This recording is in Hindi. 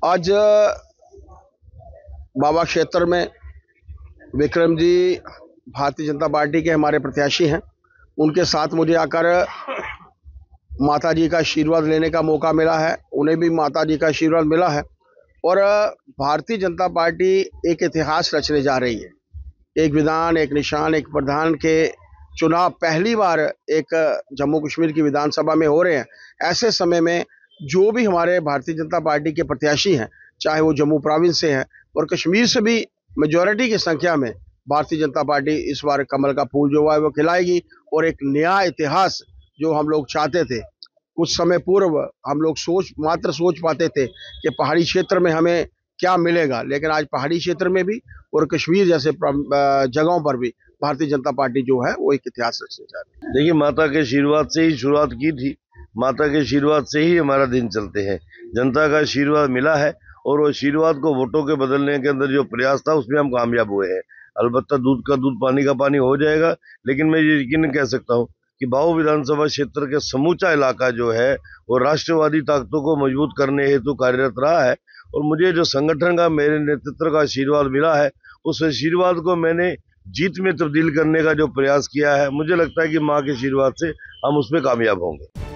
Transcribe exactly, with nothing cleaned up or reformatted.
आज बाबा क्षेत्र में विक्रम जी भारतीय जनता पार्टी के हमारे प्रत्याशी हैं। उनके साथ मुझे आकर माता जी का आशीर्वाद लेने का मौका मिला है। उन्हें भी माता जी का आशीर्वाद मिला है और भारतीय जनता पार्टी एक इतिहास रचने जा रही है। एक विधान, एक निशान, एक प्रधान के चुनाव पहली बार एक जम्मू कश्मीर की विधानसभा में हो रहे हैं। ऐसे समय में जो भी हमारे भारतीय जनता पार्टी के प्रत्याशी हैं, चाहे वो जम्मू प्रोविंस से हैं और कश्मीर से भी मेजॉरिटी की संख्या में भारतीय जनता पार्टी इस बार कमल का फूल जो है वो खिलाएगी और एक नया इतिहास जो हम लोग चाहते थे। कुछ समय पूर्व हम लोग सोच मात्र सोच पाते थे कि पहाड़ी क्षेत्र में हमें क्या मिलेगा, लेकिन आज पहाड़ी क्षेत्र में भी और कश्मीर जैसे जगहों पर भी भारतीय जनता पार्टी जो है वो एक इतिहास रचने जा रही है। देखिए, माता के आशीर्वाद से ही शुरुआत की थी, माता के आशीर्वाद से ही हमारा दिन चलते हैं। जनता का आशीर्वाद मिला है और वो आशीर्वाद को वोटों के बदलने के अंदर जो प्रयास था उसमें हम कामयाब हुए हैं। अलबत्ता दूध का दूध पानी का पानी हो जाएगा, लेकिन मैं ये यकीन कह सकता हूँ कि बाऊ विधानसभा क्षेत्र के समूचा इलाका जो है वो राष्ट्रवादी ताकतों को मजबूत करने हेतु कार्यरत रहा है और मुझे जो संगठन का मेरे नेतृत्व का आशीर्वाद मिला है उस आशीर्वाद को मैंने जीत में तब्दील करने का जो प्रयास किया है, मुझे लगता है कि माँ के आशीर्वाद से हम उसमें कामयाब होंगे।